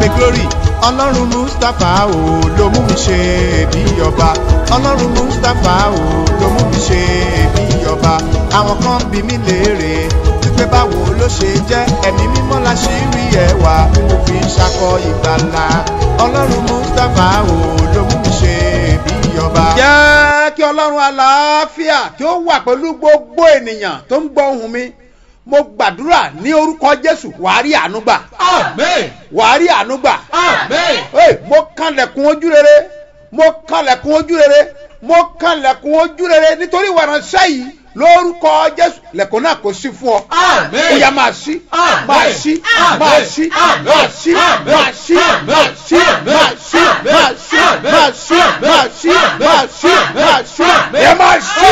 the glory. Ọlọ́run Mustapha o ló mú mi ṣe bí ọba. Ọlọ́run Mustapha o ló mú mi ṣe bí ọba. Àwọn kan bí mi léèrè wípé báwo ló ṣe jẹ́, ẹ̀mí mímọ́ láṣírí ẹwà tí mo fi ń ṣakọ ìgbàlà. Ọlọ́run Mustapha o ló mú mi ṣe bí ọba. Jẹ́ kí Ọlọ́run àlàáfíà kí ó wà pẹ̀lú gbogbo ènìyàn tó ń gbọ́ ohùn mi. Mo gbàdúrà ní orúkọ Jésù wàá rí àánú gbà. Amen. Wàá rí àánú gbà. Amen. Mo kànlẹ̀kùn ojú rere. Mo kànlẹ̀kùn ojú rere. Mo kànlẹ̀kùn ojú rere nítorí ìwà ìránṣẹ́ yìí lórúkọ Jésù. Lẹ̀kùn náà kò sí fún ọ. Amen. Ó yá máa ṣí. Máa ṣí. Máa ṣí. Máa ṣí. Máa ṣí. Máa ṣí. Máa ṣí. Máa ṣí. Máa ṣí. Máa ṣí. Máa ṣí. Máa ṣí. Ẹ máa ṣí.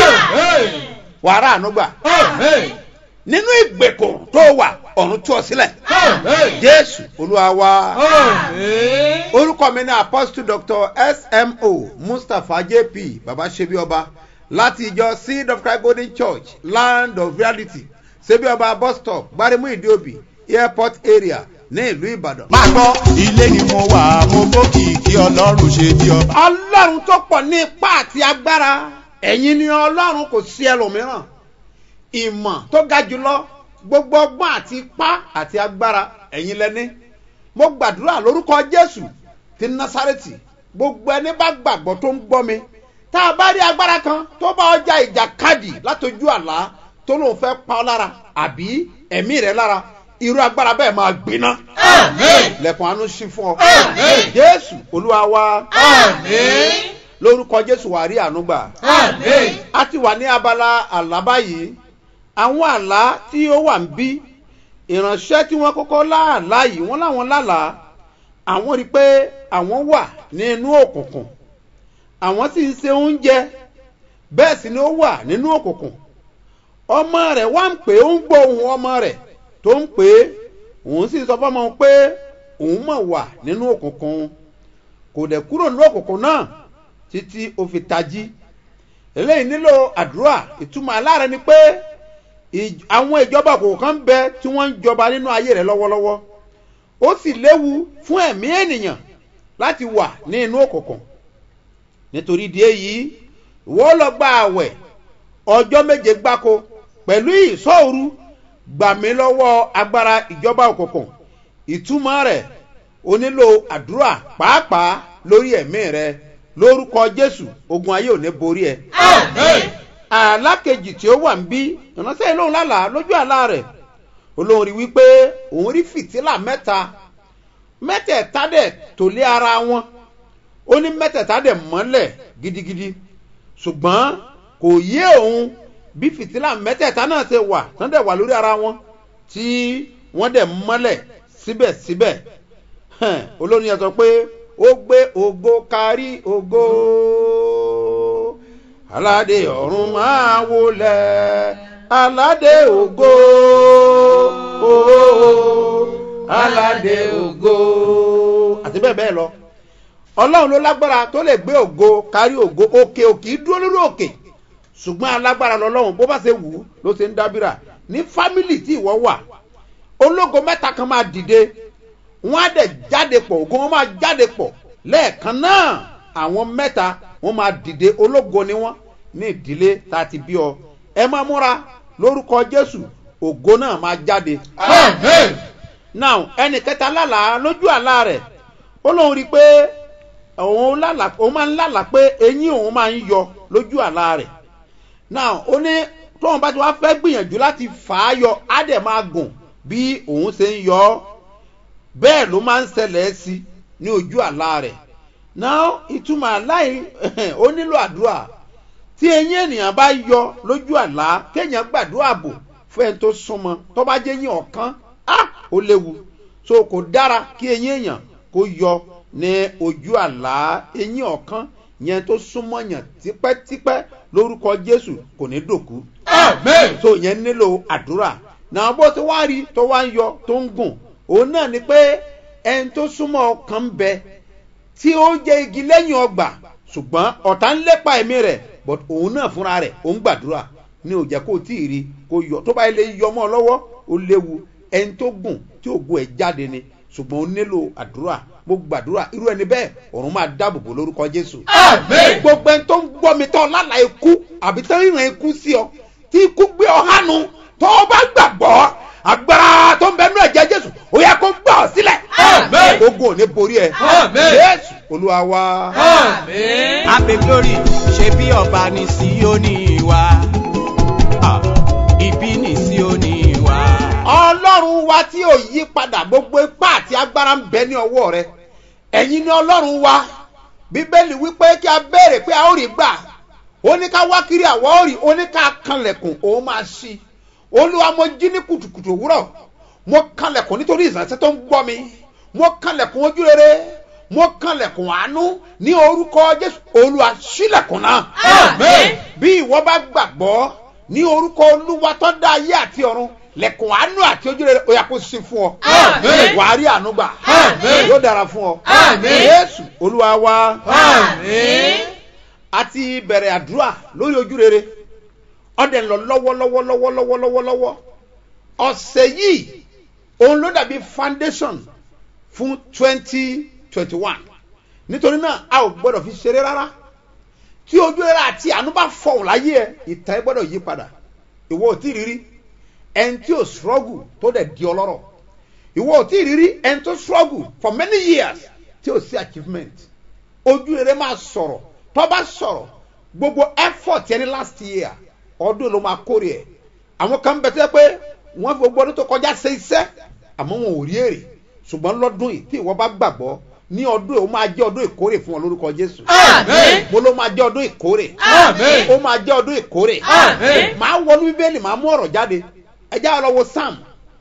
Wàá rà àánú gbà. Amen. Nínú ìgbèkùn tó wà ọ̀run tú ọ sílẹ̀. Amen. Jésù Olúwa wa. Amen. Orúkọ mi ní Apostle Dr. S.M.O. Mustapha J.P. Baba Ṣebí Ọba láti ìjọ Seed of Christ Golden Church Land of Reality Ṣebí Ọba bus stop Gbarimu Ìdíòbí airport area ní ìlú Ìbàdàn. Máa gbọ́ ilé ni mo wà, mo gbókìkí Ọlọ́run ṣe bí ọba. Ọlọ́run tó pọ̀ ní ipá àti agbára, ẹ̀yin ni Ọlọ́run, kò sí ẹlòmíràn. Ìmọ̀ tó ga jùlọ, gbogbo ọgbọ́n àti ipá àti agbára ẹ̀yin lẹ́ni. Mo gbàdúrà lórúkọ Jésù ti Násárẹ́tì, gbogbo ẹni bá gbàgbọ́ tó ń gbọ́ mi, tá a bá rí agbára kan tó bá ọjà ìjàkadì látojú àlá tó lóun fẹ́ pa ọ́ lára àbí ẹ̀mí rẹ̀ lára, irú agbára bẹ́ẹ̀ máa gbiná. Amen. Lẹ̀kùn àánú ṣí fún ọ. Amen. Jésù Olúwa wa. Amen. Lórúkọ Jésù wà rí àánú gbà. Amen. A ti wà ní abala àlá báyìí. Àwọn àlá tí ó wà ń bí, ìránṣẹ́ tí wọ́n kọ́kọ́ láàlá yìí, wọ́n láwọn lálàá, àwọn rí pé àwọn wà ní inú òkùnkùn, àwọn sì ń ṣe oúnjẹ, bẹ́ẹ̀ sì ni ó wà nínú òkùnkùn. Ọmọ rẹ̀ wá ń pè, ó ń gbọ́ ohùn ọmọ rẹ̀ tó ń pè, òun sì sọ fọ́mọ pé òun mọ̀ wà nínú òkùnkùn, kò dẹ̀ kúrò nínú òkùnkùn náà títí ó fi tají. Eléyìí nílò àdúrà. Ìtumọ̀ àlá rẹ̀ ni pé àwọn ìjọba òkùnkùn kan bẹ tí wọ́n ń jọba nínú ayé rẹ̀ lọ́wọ́lọ́wọ́. Ó sì léwu fún ẹ̀mí ènìyàn láti wà ní inú òkùnkùn. Nítorí ìdí èyí, ìwọ lọ gba àwẹ̀ ọjọ́ 7 gbáko pẹ̀lú ìṣọ́òru, gbà mí lọ́wọ́ agbára ìjọba òkùnkùn. Ìtumọ̀ rẹ̀, ó nílò àdúrà pàápàá lórí ẹ̀mí rẹ̀. Lórúkọ Jésù, ogun ayé ò ní borí ẹ. Amen. Àlá kejì tí ó wà ń bí, ìránṣẹ́ ìlóhùn lálàá lójú àlá rẹ̀. Olóhùn rí wípé òun rí fìtílà mẹ́tẹ̀ẹ̀ta dẹ̀ tó lé ara wọn. Ó ní mẹ́tẹ̀ẹ̀ta dẹ̀ mọ́lẹ̀ gidigidi. Ṣùgbọ́n kò yé òun bí fìtílà mẹ́tẹ̀ẹ̀ta náà ṣe wà tán dẹ̀ wà lórí ara wọn tí wọ́n dẹ̀ mọ́lẹ̀ síbẹ̀síbẹ̀. Olóhùn yẹn sọ pé ó gbé ògo kárí ògo, aládé ọ̀run máa wólẹ̀, aládé ògo, aládé ògo, àti bẹ́ẹ̀ bẹ́ẹ̀ lọ. Ọlọ́run ló lágbára tó lè gbé ògo kárí ògo. Òkè òkè dúró lórí òkè, ṣùgbọ́n alágbára lọ́lọ́run, bó bá ṣe wù ú ló ṣe ń dábìrà. Ní fámìlì tí ìwọ wà, ológo mẹ́ta kan máa dìde, wọ́n á dẹ̀ jáde pọ̀, ògo wọn máa jáde pọ̀ lẹ́ẹ̀kan náà. Àwọn mẹ́ta wọ́n máa dìde, ológo ni wọ́n ní ìdílé tá a ti bí ọ. Ẹ máa múra lórúkọ Jésù, ògo náà máa jáde. Amen. Now ẹnì kẹta lálàá lójú àlá rẹ̀, ó lóun rí i pé òun máa ń lálàá pé eyín òun máa ń yọ lójú àlá rẹ̀. Now ó ní tóun bá ti wá fẹ́ gbìyànjú láti fà á yọ, á dẹ̀ máa gùn bí òun ṣe ń yọ ọ́. Bẹ́ẹ̀ ló máa ń ṣẹlẹ̀ sí ní ojú àlá rẹ̀. Now ìtumọ̀ àlá yìí ó nílò àdúrà. Tí eyín ènìyàn bá yọ lójú àlá, kéèyàn gbàdúrà bò fún ẹni tó súnmọ́. Tó bá jẹ́ eyín ọ̀kan, ó léwu. So kò dára kí eyín èèyàn kó yọ ní ojú àlá. Eyín ọ̀kan yẹn tó súnmọ́ yàn tipẹ́tipẹ́, lórúkọ Jésù kò ní dòkú. Amen. So yẹn nílò àdúrà. Náà bó ti wá rí tó wá ń yọ tó ń gùn, òun náà ni pé ẹni tó súnmọ́ ọkàn ń bẹ tí ó jẹ́ igi lẹ́yìn ọgbà, ṣùgbọ́n ọ̀tá ń lépa ẹ̀mí rẹ̀, but òun náà fúnra rẹ̀ ó ń gbàdúrà ní ó jẹ́ kó tí ì rí kó yọ. Tó bá ilé yọ mọ́ lọ́wọ́ ó léwu. Ẹni tó gùn tí ògo ẹ̀ jáde ni, ṣùgbọ́n ó nílò àdúrà. Mo gbàdúrà irú ẹni bẹ́ẹ̀ ọ̀run máa dáàbòbò lórúkọ Jésù. Àmín. Gbogbo ẹni tó ń gbọ́ mi tó lálàá ikú àbí tó ń rìn ikú sí ọ tí ikú gbé ọ hánu tó o bá gbàgbọ́ agbára tó ń bẹ nínú ẹ̀jẹ̀ Jésù ó yẹ kó gbà ọ́ sílẹ̀. Àmín. Ogun ò ní borí ẹ. Àmín. Jésù Olúwa wa. Àmín. Happy glory ṣe bí ọba ní Síónì wa. Ibi ní Síónì wa. Ọlọ́run wa tí ò yí padà, gbogbo ipá àti agbára ń bẹ ní ọwọ́ rẹ. Ẹ̀yin ni Ọlọ́run wa. Bíbélì wípé kí a béèrè pé a ó rí gbà. Ó ní ká wá kiri àwa ó rí, ó ní ká kanlẹ̀kùn òun máa ṣí. Olúwa, mo jí ní kùtùkùtù òwúrọ̀. Mo kanlẹ̀kùn nítorí ìránṣẹ́ tó ń gbọ́ mi. Mo kanlẹ̀kùn ojú rere. Mo kanlẹ̀kùn àánú ní orúkọ Jésù. Olúwa ṣílẹ̀kùn náà. Àmín. Bí ìwọ bá gbàgbọ́ ní orúkọ Olúwa tó dá ayé àti ọ̀run, lẹ̀kùn àánú àti ojú rere ó yá kó ṣí fún ọ. Àmín. Wàá rí àánú gbà. Àmín. Yóò dára fún ọ. Àmín. Jésù Olúwa wa. Àmín. A ti bẹ̀rẹ̀ àdúrà lórí ojú rere. Ọdẹ ń lọ lọ́wọ́. Ọ̀sẹ̀ yìí òun ló dàbí foundation fún 2021. Nítorí náà a ò gbọ́dọ̀ fi ṣeré rárá. Tí ojú rere àti àánú bá fọ̀hùn láyé ẹ, ìtàn ẹ gbọ́dọ̀ yí padà. Ìwọ ò tí ì rírí ẹni tí ò struggle tó dẹ̀ di ọlọ́rọ̀. Ìwọ ò tí ì rírí ẹni tó struggle for many years tí ò sí achievement. Ojú rere máa sọ̀rọ̀. Tó bá sọ̀rọ̀ gbogbo effort ẹni last year ọdún ló máa kórè ẹ̀. Àwọn kan bẹ̀ tó yẹ pé wọ́n fi gbogbo ọdún tó kọjá ṣe iṣẹ́ àmọ́ wọn ò rí èrè. Ṣùgbọ́n lọ́dún yìí tí ìwọ bá gbàgbọ́ ní ọdún yìí ó máa jẹ́ ọdún ìkórè fún ọ lórúkọ Jésù. Àmín. Mo ló máa jẹ́ ọdún ìkórè. Àmín. Ó máa jẹ́ ọdún ìkórè. Àmín. Màá wọnú Bíbélì màá mú ọ̀rọ̀ jáde. Ẹ já lọ wo Psalm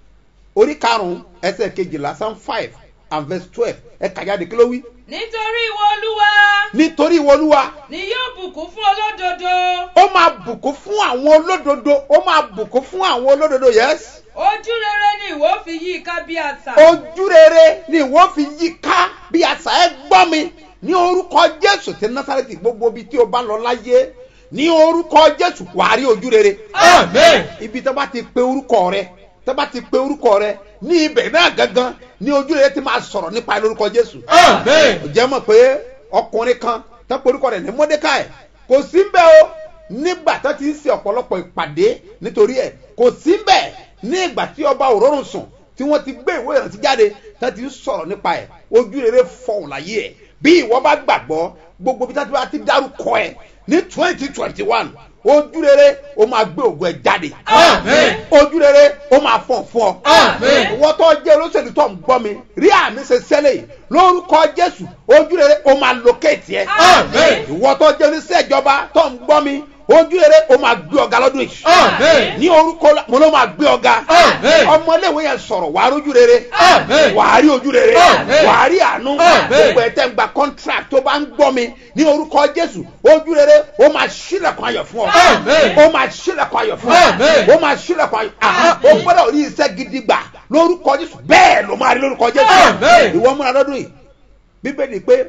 orí 5 ẹsẹ̀ 12 Psalm 5 and verse 12 ẹ kà jáde kí ló wí. Nítorí ìwọ Olúwa Nítorí ìwọ Olúwa ni yóò bùkún fún olódodo. ó máa bùkún fún àwọn olódodo. Ó máa bùkún fún àwọn olódodo. Yes. Ojú rere ni ìwọ fi yí i ká bí àṣà. Ojú rere ni ìwọ fi yí ká bí àṣà. Ẹ gbọ́ mi ní orúkọ Jésù ti Násárẹ́tì. Gbogbo ibi tí o bá lọ láyé ní orúkọ Jésù wàá rí ojú rere. Àmín. Ibi tó bá ti pe orúkọ rẹ, tó bá ti pe orúkọ rẹ ní ibẹ̀ náà gangan ní ojú rere ti máa sọ̀rọ̀ nípa lórúkọ Jésù. Àmín. Ó jẹ́ mọ̀ pé ọkùnrin kan tó pe orúkọ rẹ̀ ní Mọ́dékáì kò sí ń bẹ̀ o nígbà tó ti ń ṣe ọ̀pọ̀lọpọ̀ ìpàdé nítorí ẹ̀ kò sí ń bẹ̀ ní ìgbà tí ọba òrórùn sùn tí wọ́n ti gbé ìwé ìrántí jáde tó ti ń sọ̀rọ̀ nípa ẹ̀. Ojú rere fọ̀hùn láyé ẹ̀. Bí ìwọ bá gbàgbọ́ gbogbo bí táwọn ti dárúkọ ẹ̀ ní 2021 ojú rere ó máa gbé ògo ẹ̀ jáde. Àmín. Ojú rere ó máa fọ̀n fún ọ. Àmín. Ìwọ tó jẹ́ olóṣèlú tó ń gbọ́ mi rí àmì ṣe ṣẹlẹ̀ yìí lórúkọ Jésù ojú rere ó máa locate ẹ. Àmín. Ìwọ tó jẹ́ oníṣẹ́ ìjọba tó ń gbọ́ mi ojú rere ó máa gbé ọ̀gá lọ́dún yìí. Àmín. Ní orúkọ mo ló máa gbé ọ̀gá. Àmín. Ọmọléèwé yẹn sọ̀rọ̀ wàá rí ojú rere. Àmín. Wàá rí ojú rere. Àmín. Wàá rí àánú. Àmín. Gbogbo ẹ̀ tẹ́ ń gba contract tó bá ń gbọ́ mi ní orúkọ Jésù ojú rere ó máa ṣílẹ̀kùn ayọ̀ fún ọ. Àmín. Ó máa ṣílẹ̀kùn ayọ̀ fún ọ. Àmín. Ó máa ṣílẹ̀kùn ayọ̀. Ó gbọ́dọ̀ rí iṣẹ́ gidi gbà lórúkọ Jésù. Bẹ́ẹ̀ ló máa rí lórúkọ Jésù. Àmín. Ìwọ múra lọ́dún yìí. Bíbélì pé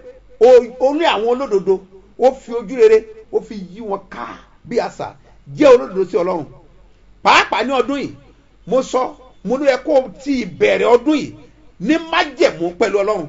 ó ní àwọn olódodo ó fi ojú rere ó fi yí wọn ká bí àṣà jẹ́ olódodo sí Ọlọ́run. Pàápàá ní ọdún yìí mo sọ mo ní ẹ kó ti ìbẹ̀rẹ̀ ọdún yìí ní májẹ̀mú pẹ̀lú Ọlọ́run.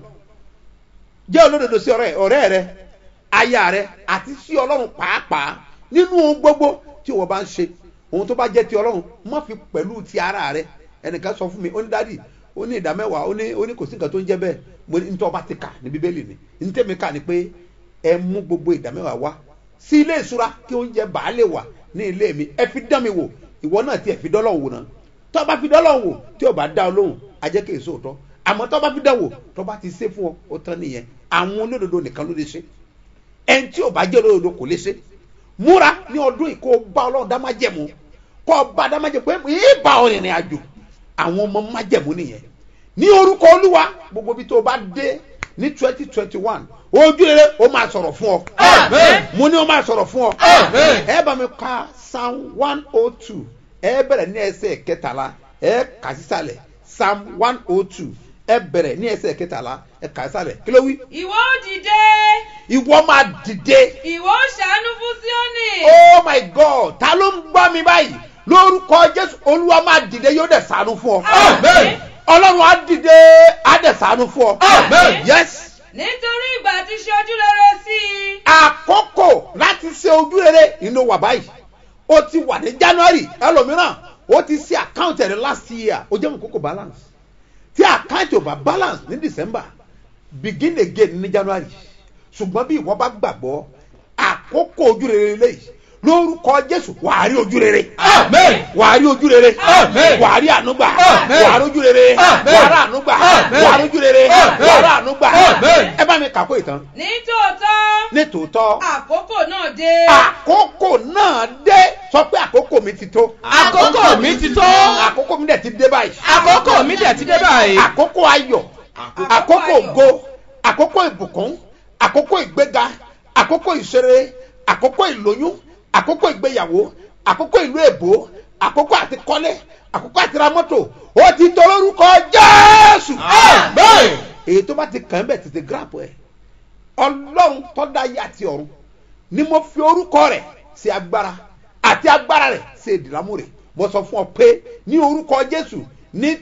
Jẹ́ olódodo sí ọ̀rẹ́ rẹ, aya rẹ àti sí Ọlọ́run pàápàá nínú ohun gbogbo tí wọ́n bá ń ṣe. Ohun tó bá jẹ́ ti Ọlọ́run má fi pẹ̀lú ti ara rẹ. Ẹnìkan sọ fún mi ó ní dádì ó ní ìdámẹ́wàá ó ní kò sí nǹkan tó ń jẹ́ bẹ́ẹ̀. Mo ní nítorí ọba ti kà ní Bíbélì ni ntẹ́mi kà ní pé ẹ mú gbogbo ìdámẹ́wàá wá sí ilé ìṣúra kí oúnjẹ bàá lè wà ní ilé mi. Ẹ fi dán mi wò ìwọ náà tí ẹ fi dọ́lọ́hùn wò náà. Tó bá fi dọ́lọ́hùn wò tí ò bá dá ọ lóhùn a jẹ́ kí èso òótọ́. Àmọ́ tó bá fi dán wò tó bá ti ṣe fún ọ ó tán nìyẹn. Àwọn olódodo nìkan ló lè ṣe. Ẹni tí ò bá jẹ́ olódodo kò lè ṣe. Múra ní ọdún yìí kó o bá Ọlọ́run dá májẹ̀mú kó o bá dá májẹ̀mú pé ìbá ọ̀rìnrìn àjò àwọn ọmọ májẹ̀mú nìyẹn. Ní orúkọ Olúwa gbogbo bí tó o bá dé ní 2021 ojú rere ó máa sọ̀rọ̀ fún ọ. Àmín. Mo ní ó máa sọ̀rọ̀ fún ọ. Àmín. Ẹ bá mi ka Psalm 102 ẹ bẹ̀rẹ̀ ní ẹsẹ̀ kẹtàlá ẹ kà sísàlẹ̀ Psalm 102 ẹ bẹ̀rẹ̀ ní ẹsẹ̀ kẹtàlá ẹ kà sísàlẹ̀ kí ló wí. Ìwọ ó dìde. Ìwọ máa dìde. Ìwọ ó ṣàánú fún Síónì. Oh my God ta ló ń gbọ́ mi báyìí lórúkọ Jésù Olúwa máa dìde yóò dẹ̀ ṣàánú fún ọ. Àmín. ọlọ́run á dìde á dẹ̀ ṣàánú fún ọ. Amen. Yes. nítorí ìgbà tí ṣe ojú rere sí i. àkókò láti ṣe ojú rere inú wà báyìí ó ti wà ní January ẹlòmíràn ó ti ṣe account rẹ last year ó jẹ́ mọ̀ kókò balance tí account ò bá balance ní December begin again ní January ṣùgbọ́n bí ìwọ bá gbàgbọ́ àkókò ojú rere lẹ́yìn lórúkọ Jésù wàá rí ojú rere. Amen. wàá rí ojú rere. Amen. wàá rí ànúgbà. Amen. wàá rí ojú rere. Amen. wàá rí ànúgbà. Amen. wàá rí ojú rere. Amen. wàá rí ànúgbà. Amen. ẹ bá mi kàkó ìtàn. nítòótọ́ ní tòótọ́ àkókò náà dé. àkókò náà dé sọ pé àkókò mi ti tó. Àkókò mi ti tó. àkókò mi dẹ̀ ti dé báyìí. Àkókò mi dẹ̀ ti dé báyìí. àkókò ayọ̀ àkókò ògo àkókò ìbùkún àkókò ìgbéga àkókò ìṣeré àkókò ìlóyún àkókò ìgbéyàwó àkókò ìlú èbó àkókò àti kọ́lé àkókò àti ra mọ́tò ó ti tó lórúkọ Jésù. Amen. èyí tó bá ti kàn bẹ́ẹ̀ tètè gíràpù ẹ̀ ọlọ́run tó dá ayé àti ọ̀run ni mo fi orúkọ rẹ̀ sí agbára àti agbára rẹ̀ sí ìdìlámù rẹ̀ mo sọ fún ọ pé ní orúkọ Jésù ní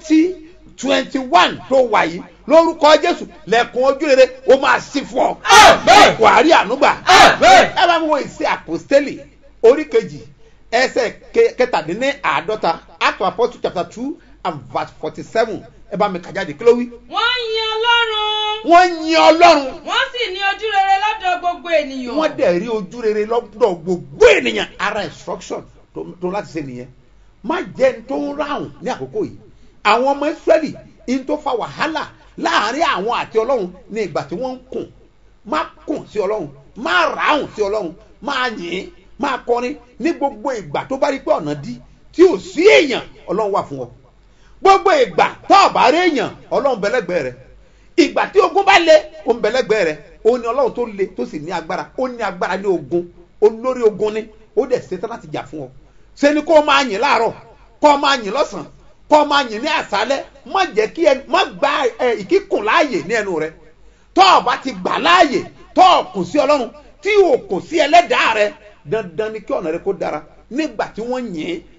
2021 tó wà yìí lórúkọ Jésù lẹ̀kùn ojú rere ó máa ṣí fún ọ. Amen. wàá rí ànúgbà. Amen. ẹ bá mi wo ìṣe àpòstélì orí kejì ẹsẹ̀ kẹtàdínláàádọ́ta Acts of Apostles chapter 2 and verse 47 ẹ bá mi kà jáde kí ló wí. wọ́n yin Ọlọ́run. wọ́n yin Ọlọ́run wọ́n sì ní ojú rere lọ́dọ̀ gbogbo ènìyàn. wọ́n dẹ̀ rí ojú rere lọ́dọ̀ gbogbo ènìyàn ara instruction tó láti ṣe nìyẹn má jẹ́ ní tó ń ráhùn ní àkókò yìí àwọn ọmọ Ísírẹ́lì in tó fa wàhálà láàrin àwọn àti Ọlọ́run ní ìgbà tí wọ́n ń kùn má kùn sí Ọlọ́run má ráhùn sí Ọlọ́run má yìn má kọrin ní gbogbo ìgbà tó bá rí pé ọ̀nà dí tí ò sí èèyàn Ọlọ́run wà fún ọ gbogbo ìgbà tó ò bá rí èèyàn Ọlọ́run bẹ̀lẹ́gbẹ̀ẹ́ rẹ ìgbà tí ogun bá le ó ń bẹ̀lẹ́gbẹ̀ẹ́ rẹ ó ní Ọlọ́run tó le tó sì ní agbára ó ní agbára ní ogun olórí ogun ni ó dẹ̀ ṣetán láti jà fún ọ ṣe ni kó o máa yìn láàárọ̀ kó o máa yìn lọ́sàn-án kó o máa yìn ní àṣálẹ́ má jẹ́ kí má gba ìkíkùn láàyè ní ẹnu rẹ tó o bá ti gbà láàyè tó o kùn sí Ọlọ́run tí o kùn sí ẹlẹ́dàá rẹ dandan ni kí ọ̀nà rẹ kó dára nígbà tí wọ́n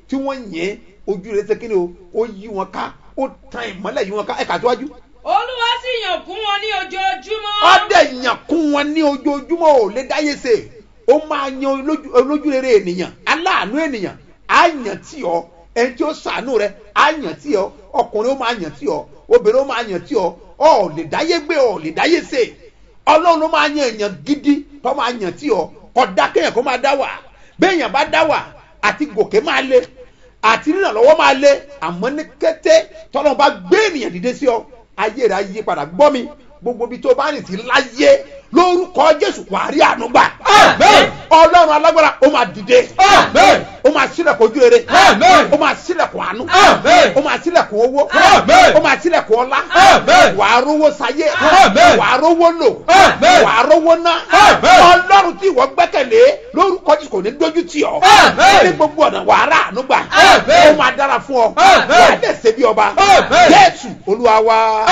yìn ojú rẹ ṣe kí ni ó yí wọn ká ó tan ìmọ́lẹ̀ yí wọn ká ẹ̀ka síwájú. Olúwa sì yàn kún wọn ní ojoojúmọ́. ọdẹ yàn kún wọn ní ojoojúmọ́ ò lè dáyé ṣe ó máa yan olójú rere ènìyàn aláàánú ènìyàn á yàn tí ọ ẹni tí ó ṣàánú rẹ á yàn tí ọ ọkùnrin ó máa yàn tí ọ obìnrin ó máa yàn tí ọ ò lè dáyé gbé ò lè dáyé ṣe Ọlọ́run ló máa yan èèyàn gidi tó máa yàn tí ọ kódà kéèyàn kó máa dá wà béèyàn bá dá wà àti gòkè máa le àti rìnà lọ́wọ́ máa le àmọ́ ní kété tọ́lọ́run bá gbé ènìyàn dìde sí ọ ayé rẹ ayé padà gbọ́ mi gbogbo bí tó bá rìn sí láyé lórúkọ Jésù wàá rí àánú gbà. Amen. Ọlọ́run alágbára ó máa dìde. Amen. ó máa ṣílẹ̀kùn ojú rere. Amen. ó máa ṣílẹ̀kùn àánú. Amen. ó máa ṣílẹ̀kùn owó. Amen. ó máa ṣílẹ̀kùn ọlá. Amen. wàá rówó sayé. Amen. wàá rówó lò. Amen. wàá rówó ná. Amen. Ọlọ́run tí ìwọ gbẹ́kẹ̀lé lórúkọ Jésù kò ní dójú tì ọ́. Amen. ní gbogbo ọ̀nà wàá rà àánú gbà. Amen. ó máa dára fún ọ. Amen. wàá dẹ̀ ṣe bí ọba. Amen. Jésù Olúwa wa.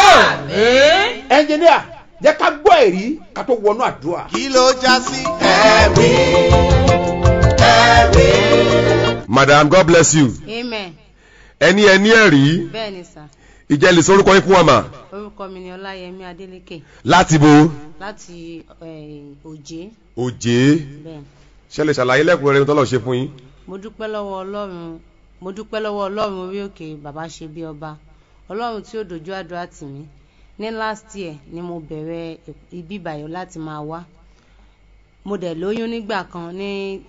Amen. ẹnjìníà jẹ́ ká gbọ́ èrí ká tó wọnú àdúrà. kí ló já sí ẹ̀rí ẹ̀rí. Madam, God bless you. Amen. Ẹni ẹ̀rí Bẹ́ẹ̀ ni sà. ìjẹ́ lè sorúkọ yín fún wa mà. Orúkọ mi ni Ọláyẹmí Adélékè Láti bo láti Òjé. Òjé. Bẹ́ẹ̀. Ṣé lè ṣàlàyé lẹ́kùnrẹ́rẹ́ tọ́lọ̀ ṣe fún yín? Mo dúpẹ́ lọ́wọ́ Ọlọ́run orí òkè bàbá ṣe bí ọba. Ọlọ́run tí ó dojú àdúrà tì mí. Ní last year ni mo bẹ̀rẹ̀ ibi ìbàyọ̀ láti máa wá. Mo dẹ̀ lóyún nígbà kan ní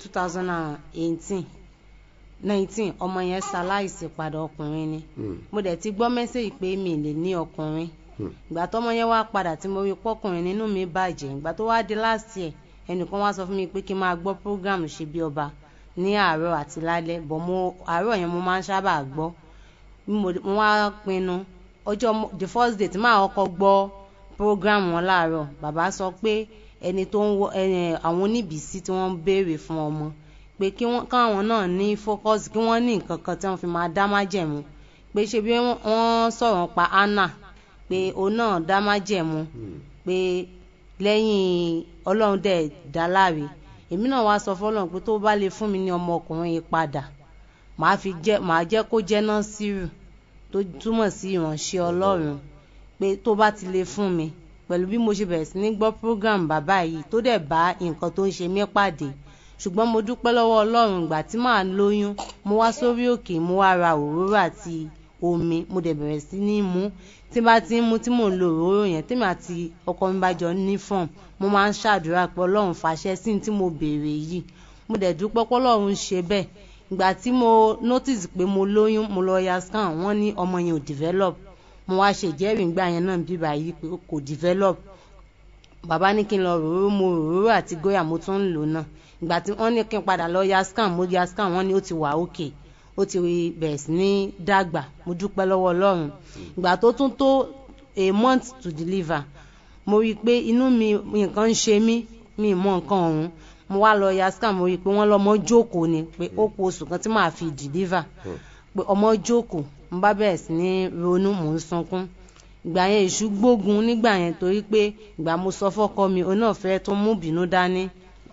2019 ọmọ yẹn ṣaláìsí padà ọkùnrin ni. Mo dẹ̀ ti gbọ́ mẹ́sẹ̀jì pé mi lè ní ọkùnrin. Ìgbà tọ́mọ yẹn wá padà tí mo rí pọ́kùnrin nínú mi bàjẹ́. Ìgbà tó wá di last year ẹnìkan wá sọ fún mi pé kí n máa gbọ́ program ṣe bí ọba ní àárọ̀ àti lálẹ́ bọ̀ àárọ̀ yẹn mo máa ń sábà gbọ́. Mo wá pinnu the first day tí màá kọ́kọ́ gbọ́ program wọn láàárọ̀ bàbá sọ pé ẹni tó ń àwọn oníbìsí tí wọ́n ń béèrè fún ọmọ pé káwọn náà ní focus kí wọ́n ní nǹkan kan tí wọ́n fi máa dá májẹ̀mú pé ṣe bí wọ́n sọ̀rọ̀ pa Anna pé òun náà dá májẹ̀mú pé lẹ́yìn Ọlọ́run dẹ̀ dá láre èmi náà wá sọ fọ́lọ́run pé tó bá lè fún mi ní ọmọkùnrin yìí padà màá jẹ́ kó jẹ́ Násírù tó túmọ̀ sí ìránṣẹ́ Ọlọ́run pé tó bá ti lè fún mi pẹ̀lú bí mo ṣe bẹ̀rẹ̀ sí ní gbọ́ program bàbá yìí tó dẹ̀ bá nǹkan tó ń ṣe mí pàdé ṣùgbọ́n mo dúpẹ́ lọ́wọ́ Ọlọ́run ìgbà tí màá lóyún mo wá sórí òkè mo wá ra òróró àti omi mo dẹ̀ bẹ̀rẹ̀ sí ní mú tí bá ti ń mú tí mò ń lo òróró yẹn tèmi àti ọkọ mi bá jọ ní fọ́ọ̀m mo máa ń ṣàdúrà pé Ọlọ́run fàṣẹ sí tí mo béèrè yìí mo dẹ̀ dúpẹ́ pé Ọlọ́run ṣe bẹ́ẹ̀ ìgbà tí mo notice pé mo lóyún mo lọ ya scan wọ́n ní ọmọ yẹn ò develop mo wá ṣe ìjẹ́rìí ìgbà yẹn náà bíbá yìí pé kò develop bàbá ní kí n lọ ròró mo ròró àti góyà mo tún ń lò náà ìgbà tí wọ́n ní kí n padà lọ ya scan mo ya scan wọ́n ní ó ti wà òkè ó ti bẹ̀rẹ̀ sí ní dàgbà mo dúpẹ́ lọ́wọ́ Ọlọ́run ìgbà tó tún tó a month to deliver mo rí i pé inú mi nǹkan ń ṣe mí mi mọ nǹkan ọ̀hún mo wá lọ ya scan mo rí i pé wọ́n lọ́mọ jókòó ni pé ó kù oṣù kan tí màá fi deliver pé ọmọ jókòó mo bá bẹ̀rẹ̀ sí ní ronú mò ń sunkún ìgbà yẹn èṣù gbógun nígbà yẹn torí pé ìgbà mo sọ fọ́kọ mi òun náà fẹ́ tó mú bínú dání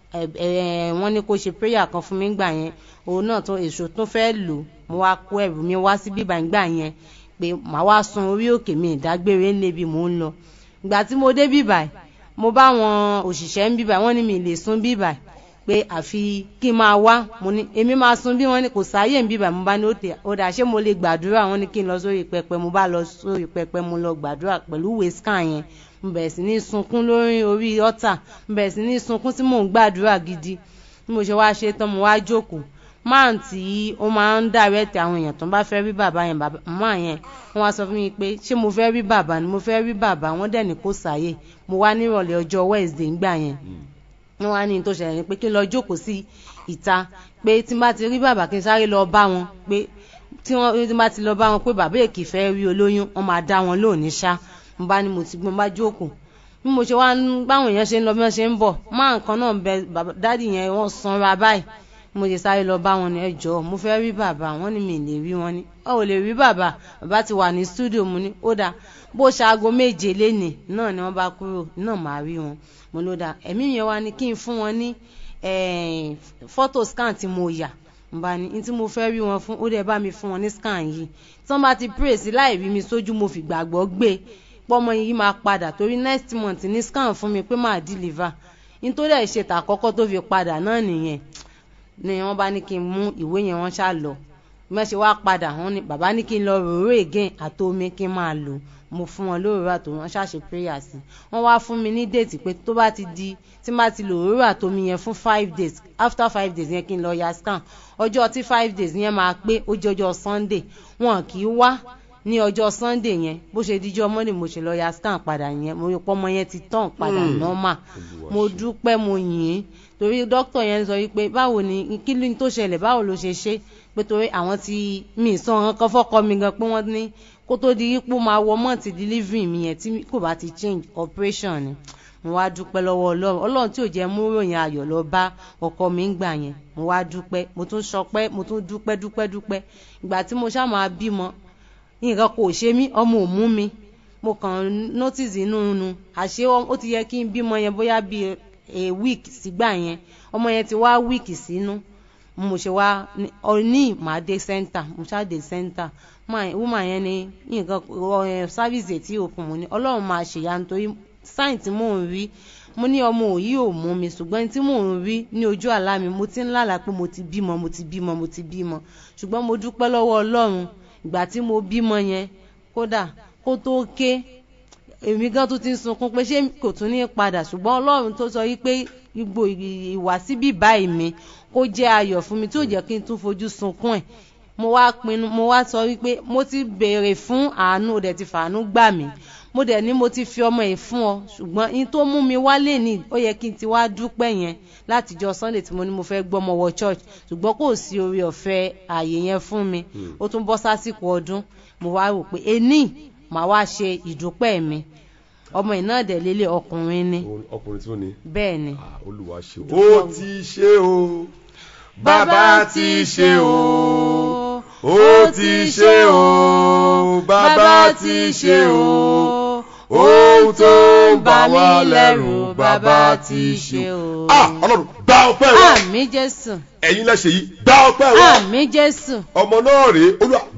wọ́n ní kó ṣe prayer kan fún mi gbà yẹn òun náà tó èso tó fẹ́ lò mo wá kó ẹrù mi wá sí bíbá ìgbà yẹn pé màá wá sun orí òkè mi ìdágbére níbi mò ń lọ ìgbà tí mo dé bíbá mo bá wọn òṣìṣẹ́ ń bíbá wọ́n ní mi lè sun bíbá pé àfi kí n máa wá mo ní èmi máa sun bí wọ́n ní kò sáyè ń bíbá mo bá ní ó dà ṣé mo lè gbàdúrà wọ́n ní kí n lọ sórí pẹpẹ mo bá lọ sórí pẹpẹ mo lọ gbàdúrà pẹ̀lú ìwé scan yẹn mo bẹ̀rẹ̀ sí ní sunkún lórí orí ọ̀tà mo bẹ̀rẹ̀ sí ní sunkún tí mò ń gbàdúrà gidi bí mo ṣe wá ṣe tán mo wá jókòó máà tí ó máa ń dàrẹ́tì àwọn èèyàn tó bá fẹ́ rí bàbá yẹn màmá yẹn wọ́n wá sọ fún mi pé ṣé mo fẹ́ rí bàbá ni mo fẹ́ rí bàbá wọ́n dẹ̀ ní kó sáyè mo wá nírọ̀lẹ́ ọjọ́ Wednesday ńgbà yẹn wọ́n wá ní tó ṣẹlẹ̀ ní pé kí n lọ jókòó sí ìta pé tí n bá ti rí bàbá kí n sáré lọ bá wọn pé tí wọ́n bá ti lọ bá wọn pé bàbá èkì fẹ́ rí olóyún wọ́n máa dá wọn lónìí ṣá mo bá ní mo ti gbọ́n bá jókòó bí mo ṣe wá báwọn èèyàn ṣe ń lọ bí wọ́n ṣe ń bọ̀ máa nǹkan náà bẹ dádì yẹn wọ́n sanra báyìí mo ṣe sáré lọ bá wọn ní ẹjọ́ mo fẹ́ rí bàbá wọn ní mi lè rí wọn ní ọ ò lè rí bàbá bàbá ti wà ní studio mo ní ó dáa bó ṣe aago 7 lénìí náà ni wọ́n bá kúrò náà máa rí wọn mo ló dáa ẹ̀mí yẹn wá ní kí n fún wọn ní photo scan tí mo yà mo bá ní tí mo fẹ́ rí wọn fún ó dẹ̀ bá mi fún wọn ní scan yìí tí wọ́n bá ti pray sí láì rí mi sójú mo fi gbàgbọ́ gbé pọ́mọ yìí máa padà torí next month ní scan fún mi pé máa deliver nítorí ẹ̀ ṣe tàkọ́kọ́ tó fi padà náà nìyẹn ni wọ́n bá ní kí n mú ìwé yẹn wọ́n ṣá lọ mẹ́ṣe wá padà wọ́n ní bàbá ní kí n lọ ròró again àtomi kí n máa lò mo fún wọn lóòrò àtòmí wọ́n ṣàṣe prayer sí wọ́n wá fún mi ní déètì pé tó bá ti di tí má ti lò ròrò àtomi yẹn fún 5 days after 5 days yẹn kí n lọ ya scan ọjọ́ tí 5 days yẹn máa pé ó jẹ́ ọjọ́ Sunday wọn kì í wá ní ọjọ́ Sunday yẹn bó ṣe díjọ́ Monday mo ṣe lọ ya scan padà yẹn mo rí pọ́mọ yẹn ti tán padà normal mo dúpẹ́ mo yìn torí dókítà yẹn sọ wípé báwo ni kí ló tó ṣẹlẹ̀ báwo ló ṣe ṣe pé torí àwọn tí mi sọ ọ̀ràn kan fọ́kọ mi gan pé wọ́n ní kó tó di ipò máa wọ mọ́ọ̀tì delivery mi yẹn tí kò bá ti change operation ni mo wá dúpẹ́ lọ́wọ́ Ọlọ́run tí ò jẹ́ mú ròyìn ayọ̀ lọ bá ọkọ mi ń gbà yẹn mo wá dúpẹ́ mo tún sọpẹ́ mo tún dúpẹ́ ìgbà tí mo ṣá máa bímọ nǹkan kò ṣe mí ọmọ ò mú mi mo kàn notice inú nu àṣé ó ti yẹ kí n bímọ yẹn bóyá bíi a week sígbà yẹn ọmọ yẹn ti wá week sínú mo ṣe wá ní màá dé center mo ṣá dé center woman yẹn ní nǹkan service tí òkun mo ní Ọlọ́run máa ṣèyá nítorí sign tí mò ń rí mo ní ọmọ òyì ò mú mi ṣùgbọ́n tí mò ń rí ní ojú àlá mi mo ti ń lálàá pé mo ti bímọ ṣùgbọ́n mo dúpẹ́ lọ́wọ́ Ọlọ́run ìgbà tí mo bímọ yẹn kódà kó tó ké èmi gan tó ti ń sunkún pé ṣé kò tún ní padà ṣùgbọ́n Ọlọ́run tó sọ wípé gbogbo ìwà síbí báyìí mi kó jẹ́ ayọ̀ fún mi tí ò jẹ́ kí n tún fojú sunkún ẹ̀ mo wá pinnu mo wá sọ wípé mo ti béèrè fún àánú ó dẹ̀ ti fàánú gbà mí mo dẹ̀ ní mo ti fi ọmọ ẹ̀ fún ọ ṣùgbọ́n in tó mú mi wálé ní ó yẹ kí n ti wá dúpẹ́ yẹn látijọ́ Sunday tí mo ní mo fẹ́ gbọ́mọ wọ church ṣùgbọ́n kò sí oore ọ̀fẹ́ ààyè yẹn fún mi ó tún bọ́ sásìkò ọdún mo wá rò pé ení màá wá ṣe ìdúpẹ́ mi ọmọ iná dẹ̀ lélẹ̀ ọkùnrin ni ọkùnrin tí ó ní bẹ́ẹ̀ ni Olúwa ṣe ó ti ṣe o bàbá ti ṣe o ó ti ṣe o bàbá ti ṣe o ohun tó ń bà wá lẹ́rù bàbá ti ṣe o. Ọlọ́run gba ọpẹ́ wa. Àmín Jésù. Ẹ̀yin lẹ ṣe yìí gba ọpẹ́ wa. Àmín Jésù. Ọmọ náà rèé Olúwa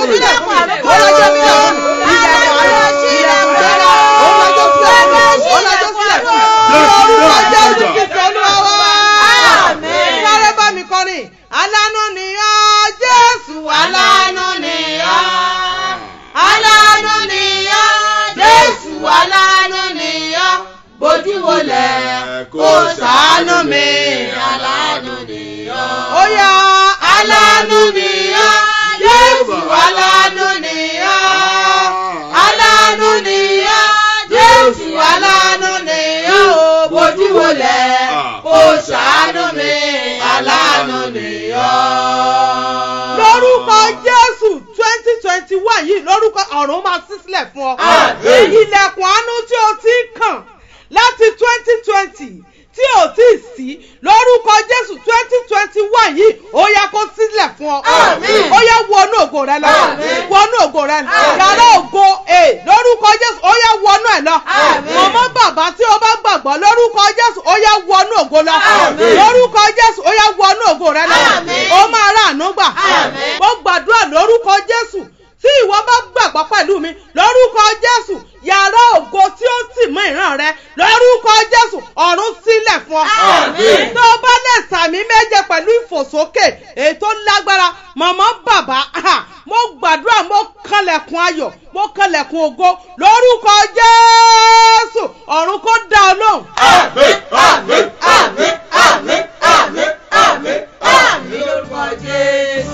sílẹ̀ fún mi. Ó lọ́jọ́ sílẹ̀ fún mi. Ilẹ̀kùn àánú ilẹ̀kùn àánú. Ó lọ́jọ́ sílẹ̀ fún mi. Ó lọ́jọ́ sílẹ̀ fún mi. Lórúkọ Jésù Kristi Olúwa wa. Sáré bá mi kọrin. Aláàánú ni ọ́ Jésù, aláàánú ni ọ́. Aláàánú ni ọ́ Jésù, aláàánú ni ọ́. Bójú wọlẹ̀ kó ṣàánú mi, aláàánú ni ọ́. Ó yá aláàánú ni ọ́ Jésù, aláàánú ni ọ́. Aláàánú ni ọ́ Jésù, aláàánú ni ọ́. Bójú wọlẹ̀ kó ṣàánú mi, aláàánú ni ọ́. Lórúkọ Jésù 2021 yìí lórúkọ ọ̀run máa ṣí sílẹ̀ fún ọ. Ilẹ̀kùn àánú tí o ti kàn láti 2020 tí ò tí ì sí lórúkọ Jésù 2021 yìí ó yá kó sílẹ̀ fún ọ. Ó yá wọnú ògo rẹ lọ. Wọnú ògo rẹ lọ. Yàrá ògo lórúkọ Jésù ó yá wọnú ẹ̀ lọ. Màmá bàbá tí o bá gbàgbọ́ lórúkọ Jésù ó yá wọnú ògo lọ. Lórúkọ Jésù ó yá wọnú ògo rẹ lọ. Ó máa ráàánú gbà. Mo gbàdúrà lórúkọ Jésù tí ìwọ bá gbàgbọ́ pẹ̀lú mi lórúkọ Jésù yàrá ògo tí ó tì mọ́ ìran rẹ lórúkọ Jésù ọ̀run sílẹ̀ fún ọ. Tó o bá lè sàmì méje pẹ̀lú ìfòsókè èyí tó lágbára màmá bàbá mo gbàdúrà mo kanlẹ̀kùn ayọ̀ mo kanlẹ̀kùn ògo lórúkọ Jésù ọ̀run kó dá ọ lóhùn. Àmín, àmín, àmín, àmín, àmín, àmín, àmín lórúkọ Jésù.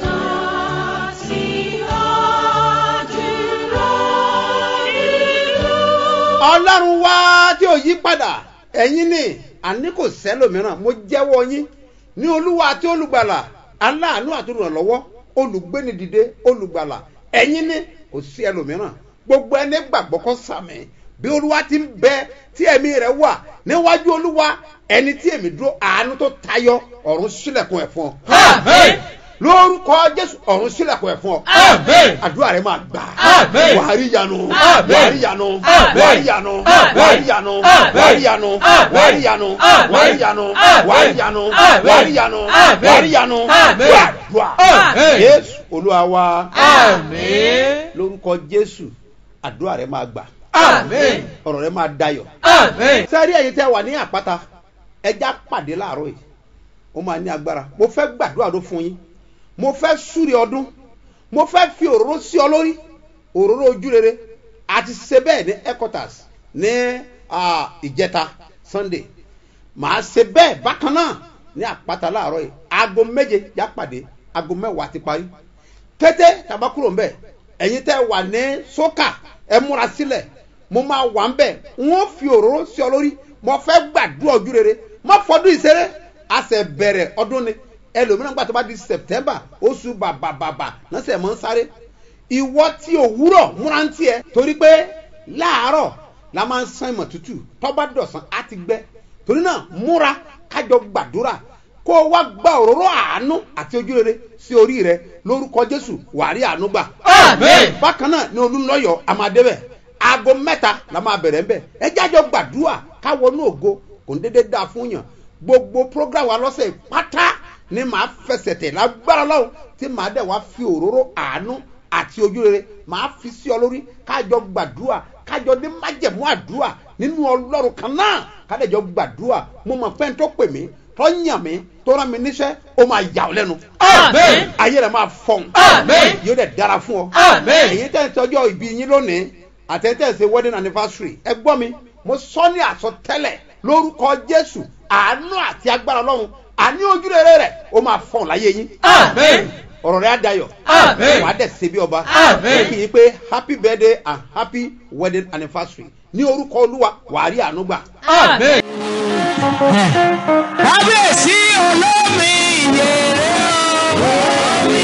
Ọlọ́run wá tí ò yí padà ẹ̀yin ni àní kò sẹ́lòmíràn mo jẹ́wọ́ yín ní Olúwa àti olùgbàlà aláàánú àti olùrànlọ́wọ́ olùgbéni dìde olùgbàlà ẹ̀yin ni kò sí ẹlòmíràn gbogbo ẹni gbàgbọ́ kó sàmì bí Olúwa ti ń bẹ tí ẹ̀mí rẹ̀ wà níwájú Olúwa ẹni tí èmi dúró àánú tó tayọ ọ̀run ṣílẹ̀kùn ẹ̀ fún ọ. Lórúkọ Jésù ọ̀run sílẹ̀kùn ẹ̀ fún ọ. Àdúrà rẹ máa gbà. Wàárí yanu. Wàárí yanu. Wàárí yanu. Wàárí yanu. Wàárí yanu. Wàárí yanu. Wàárí yanu. Wàárí yanu. Wàárí yanu. Wàárí yanu. Wàdùà. Jésù Olúwa wa. Lórúkọ Jésù àdúrà rẹ máa gbà. Ọ̀rọ̀ rẹ máa dayọ̀. Sẹ́rí ẹ̀yin tẹ́ wà ní àpáta ẹja pàdé láàárọ̀ yìí ó máa ní agbára mo fẹ́ gbàdúrà ló fún yín mo fẹ́ súre ọdún mo fẹ́ fi òróró sí ọ lórí òróró ojú rere àti ṣe bẹ́ẹ̀ ní headquarters ní ìjẹta Sunday màá ṣe bẹ́ẹ̀ bákan náà ní àpáta láàárọ̀ yìí aago 7 já pàdé aago 10 ti parí kété tàbá kúrò ń bẹ̀ ẹ̀yin tẹ́ wà ní sókà ẹ múra sílẹ̀ mo máa wà ń bẹ̀ wọ́n fi òróró sí ọ lórí mo fẹ́ gbàdúrà ojú rere má fọdún ìṣeré a ṣe bẹ̀rẹ̀ ọdún ni ẹlòmíràn gbà tó bá di September oṣù bàbàbàbà náà ṣe mọ́ ń sáré ìwọ tí òwúrọ̀ múra ń tiẹ̀ torí pé láàárọ̀ la máa ń san ìmọ̀ tútù tọ́ba dọ̀sán á ti gbẹ torí náà múra kájọ gbàdúrà kó o wá gba òróró àánú àti ojú rere sí orí rẹ lórúkọ Jésù wàá rí àánú gbà. bákan náà ni olúńlọ́yọ̀ amadébẹ̀ aago 3 la máa bẹ̀rẹ̀ ń bẹ̀ ẹ jájọ gbàdúrà káwọnú ògo kò ń dédé dáa fún yàn gbogbo program wa lọ́sẹ̀ pátá ni màá fẹsẹ̀ tẹ̀ lágbára lọ́wọ́ tí màá dẹ̀ wá fi òróró àánú àti ojú rere màá fi sí ọ lórí kájọ gbàdúrà kájọ ní májẹ̀mú àdúrà nínú Ọlọ́run kan náà kádẹ́jọ gbàdúrà mo mọ̀ pé n tó pè mí tó yàn mí tó rán mi níṣẹ́ ó máa yà ọ́ lẹ́nu. ayé rẹ̀ máa fọ̀n. yóò dẹ̀ dára fún ọ. èyí tẹ̀ ń tọ́jọ́ ìbí yín lónìí àtẹ̀tẹ̀ ṣe wedding anniversary ẹ gbọ́ mi mo sọ ní àsọtẹ́lẹ̀ lórúkọ Jésù àánú àti agbára Ọlọ́run àní ojúrere rẹ̀ ó máa fọ̀n láyé yín. ọ̀rọ̀ rẹ̀ á dayọ̀ wàá dẹ̀ ṣe bí ọba kì í pé happy birthday and happy wedding anniversary ní orúkọ Olúwa wàá rí àánú gbà. kábíyèsí olómi ìyèrè olómi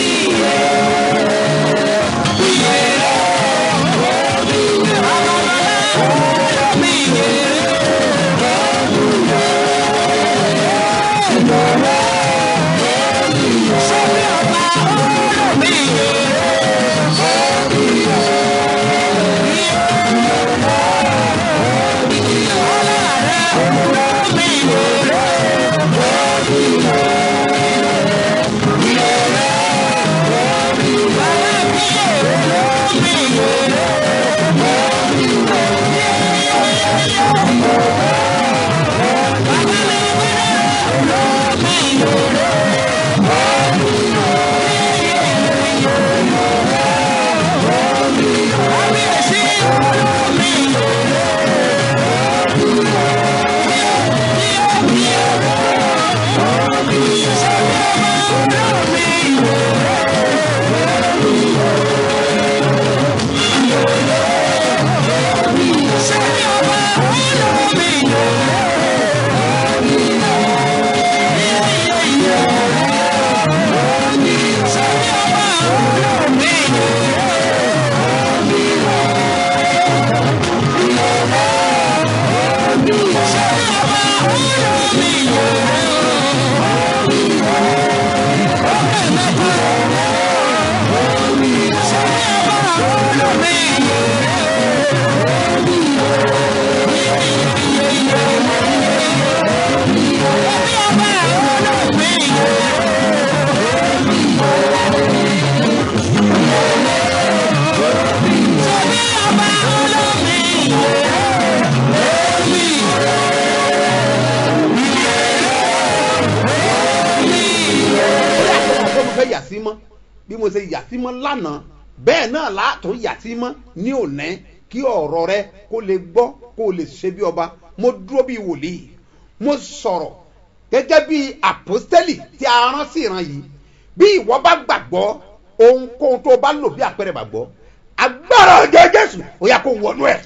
bí mo ṣe yà sí mọ́ lánàá bẹ́ẹ̀ náà látò yà sí mọ́ ní òní kí ọ̀rọ̀ rẹ kó lè gbọ́ kó lè ṣe bí ọba mo dúró bí wòlíì mo sọ̀rọ̀ gẹ́gẹ́ bí àpọ́stẹ́lì tí a rán sí ìran yìí bí ìwọ bá gbàgbọ́ ohunkóhun tó bá lò bí àpẹẹrẹ gbàgbọ́ agbára ọjọ́ Jésù ó yá kó wọnú ẹ̀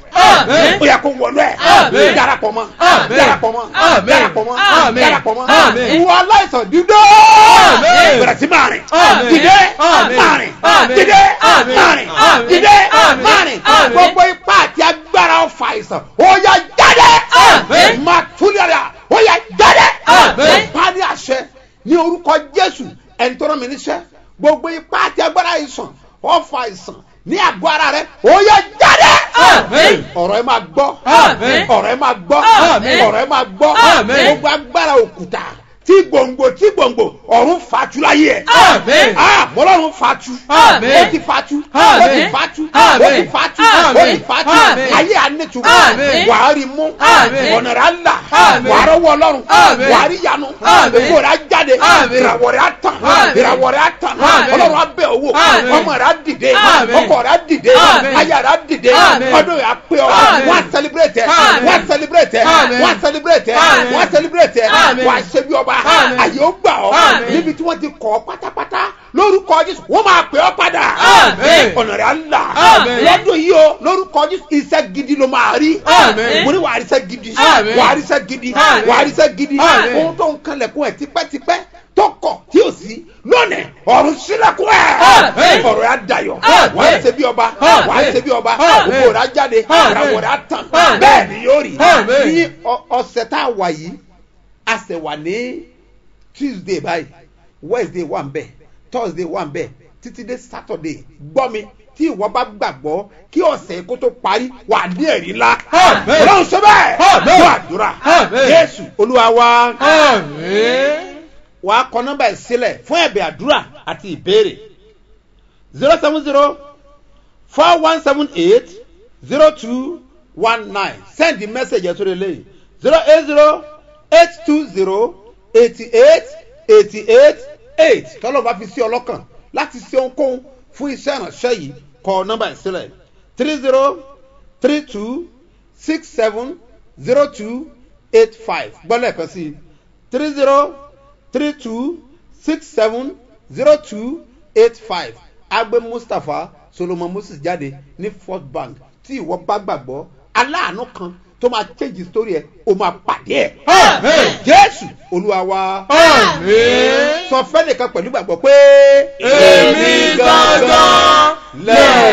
ó yá kó wọnú ẹ̀ darapọ̀ mọ́ darapọ̀ mọ́ darapọ̀ mọ́ darapọ̀ mọ́ ìwọ aláìsàn dídó bẹ̀rẹ̀ sí máa rìn dìde máa rìn dìde máa rìn dìde máa rìn gbogbo ipá àti agbára ọ̀fà àìsàn ó yá jáde máa túlẹ̀ rẹ̀ ó yá jáde pa ní àṣẹ ní orúkọ Jésù ẹni tó rán mi níṣẹ́ gbogbo ipá àti agbára àìsàn ọ̀fà àìsàn ní àgọ́ ara rẹ̀ ó yá jáde. ọ̀rọ̀ ẹ máa gbọ́ ọ̀rọ̀ ẹ máa gbọ́ ọ̀rọ̀ ẹ máa gbọ́ gbogbo agbára òkúta tí gbòǹgbò ọ̀run fatu láyé ẹ̀ mọ́lọ́run fatu ó ti fatu ó ti fatu ó ti fatu ó ti fatu ayé anẹ́tùmọ̀ wàá rí mú ọ̀nà rẹ̀ là wàá rọ́wọ́ ọlọ́run wàá rí yanu ògbó rẹ̀ jáde ìràwọ̀ rẹ̀ tàn ìràwọ̀ rẹ̀ tàn ọlọ́run abẹ́ owó ọmọ rẹ̀ dìde ọkọ rẹ̀ dìde ayé rẹ̀ dìde ọdún rẹ̀ pé ọ wọ́n celebrate wọ́n celebrate wọ́n celebrate wọ́n celebrate wọ́n ṣe bí ọba àyè ó gbà ọ́ níbi tí wọ́n ti kọ́ pátápátá lórúkọ Jésù wọ́n máa pè ọ́ padà ọ̀nà rẹ̀ á là lọ́dún yìí o lórúkọ Jésù iṣẹ́ gidi ló máa rí mo ní wàá rí iṣẹ́ gidi wàá rí iṣẹ́ gidi wàá rí iṣẹ́ gidi ohun tó ń kanlẹ̀kùn ẹ̀ tipẹ́tipẹ́ tó kọ̀ tí ò sí lónìí ọ̀run sílẹ̀kùn ẹ̀ ọ̀rọ̀ yà dayọ̀ wà á ṣe bí ọba wà á ṣe bí ọba ògbó rà jáde àràwọ̀ rà tàn bẹ́ẹ̀ ni yóò rí ní ọ̀sẹ̀ tá a wà yìí a ṣẹ̀ wà ní Tuesday báyìí Wednesday wà ń bẹ̀ Thursday wà ń bẹ̀ títí dé Saturday gbọ́ mi tí ìwọ bá gbàgbọ́ kí ọ̀sẹ̀ kó tó parí wà ní ẹ̀rí ńlá ọlọ́run sọ bẹ́ẹ̀ fún àdúrà Jésù Olúwa wa wàá kọ nọ́mbà ẹ̀ sílẹ̀ fún ẹ̀bẹ̀ àdúrà àti ìbéèrè 070-4178-0219 send the message ẹ̀ sórí eléyìí 080-820-88-88-8 tọ́lọ́ bá fi sí ọlọ́kàn láti ṣe ohunkóhun fún iṣẹ́ ìránṣẹ́ yìí kọ nọ́mbà ẹ̀ sílẹ̀ 30-32-67-02-85 gbọ́dọ̀ ẹ̀kan sí 30-32-67-02-85 agbe Mustapha Solomon Moses jáde ní First Bank tí ìwọ bá gbàgbọ́ aláàánú kan tó máa change story ẹ o máa pàdé ẹ Jésù Olúwa wa sọ fẹ́ nìkan pẹ̀lú gbàgbọ́ pé èmi gangan lẹ́ẹ̀.